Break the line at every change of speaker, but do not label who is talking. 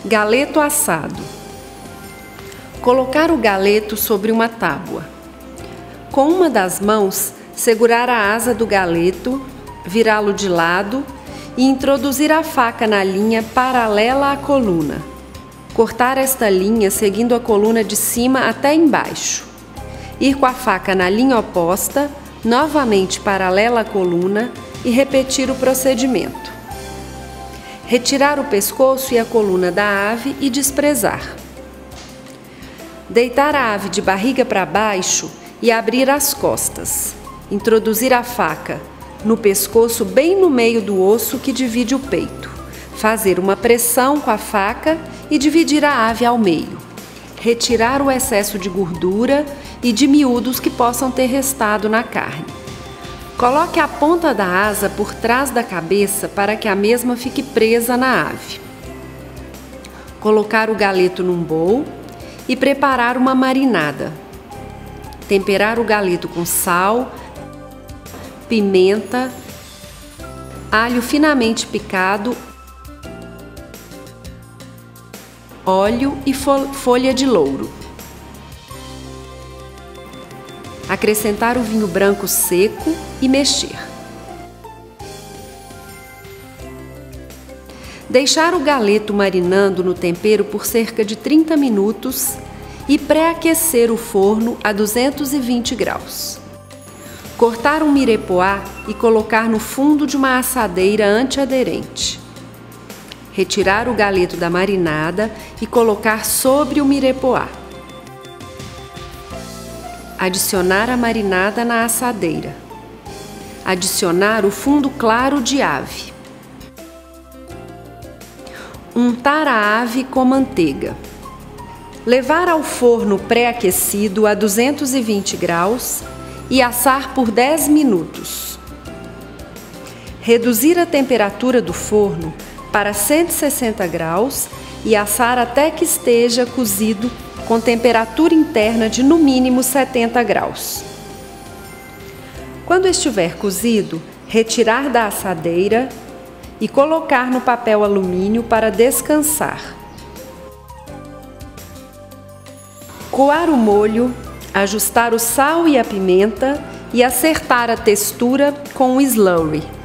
Galeto assado. Colocar o galeto sobre uma tábua. Com uma das mãos, segurar a asa do galeto, virá-lo de lado e introduzir a faca na linha paralela à coluna. Cortar esta linha seguindo a coluna de cima até embaixo. Ir com a faca na linha oposta, novamente paralela à coluna e repetir o procedimento. Retirar o pescoço e a coluna da ave e desprezar. Deitar a ave de barriga para baixo e abrir as costas. Introduzir a faca no pescoço bem no meio do osso que divide o peito. Fazer uma pressão com a faca e dividir a ave ao meio. Retirar o excesso de gordura e de miúdos que possam ter restado na carne. Coloque a ponta da asa por trás da cabeça para que a mesma fique presa na ave. Colocar o galeto num bowl e preparar uma marinada. Temperar o galeto com sal, pimenta, alho finamente picado, óleo e folha de louro. Acrescentar o vinho branco seco e mexer. Deixar o galeto marinando no tempero por cerca de 30 minutos e pré-aquecer o forno a 220 graus. Cortar um mirepoix e colocar no fundo de uma assadeira antiaderente. Retirar o galeto da marinada e colocar sobre o mirepoix. Adicionar a marinada na assadeira. Adicionar o fundo claro de ave. Untar a ave com manteiga. Levar ao forno pré-aquecido a 220 graus e assar por 10 minutos. Reduzir a temperatura do forno para 160 graus e assar até que esteja cozido com temperatura interna de no mínimo 70 graus. Quando estiver cozido, retirar da assadeira e colocar no papel alumínio para descansar. Coar o molho, ajustar o sal e a pimenta e acertar a textura com o slurry.